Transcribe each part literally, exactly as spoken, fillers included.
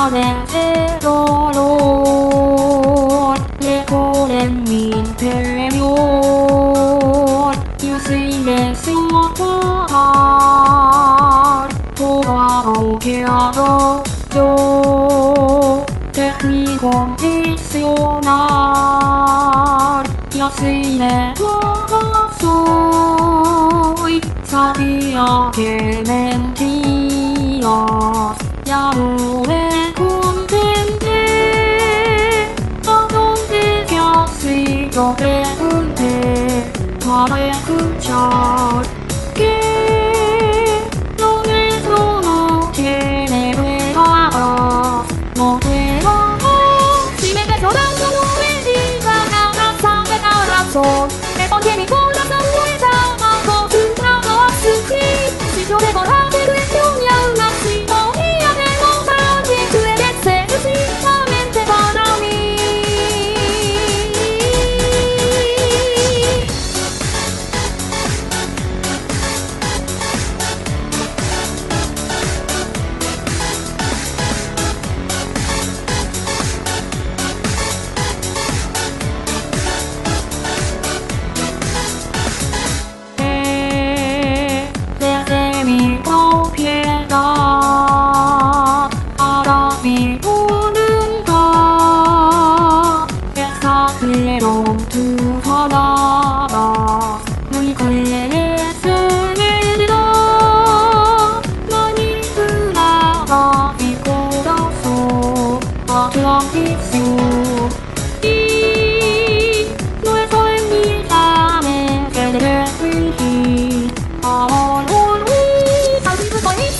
아래세로로 레고렘민 페면 유시의 수어한 도와로 개하러 요 테크니콘 이시오나 야시의 도로소이 사비아 게멘티아 야후의 군대인데 어동대 곁시도 배운데 발의 금절 게 너의 손으로 제내를 하라 너대로 심에게 저당도 노래지가 나가서 나가서 매번 재미 골라서 노래 잡아서 준다고 왔으니 시조대 걸하게 된 용량 낚시 너희야 내고 사랑이 그에게 세우시 하면 대바람이 바람이 부는가 뱃사슬로 두 하나라 너희 걸레에 스며들어 많이 그나가 비꼬라서 아틀란티스 이 너의 삶이 삶의 세대를 위히 아원온 위 당신은 거의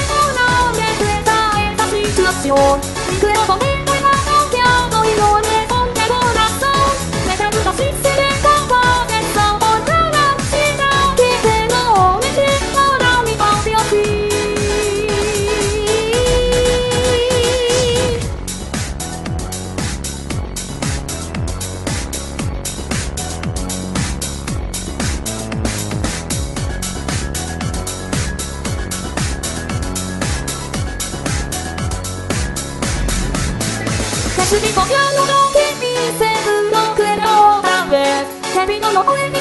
그래서 너의 너의 나가며 너희 너의 손대고 나서 내가 그다시 세대가 와겠어 언제나 시작이 되고 오늘 실바람이 바뀌었지 Happy people, you know, don't keep me safe, don't clear all the best. Happy, no, no,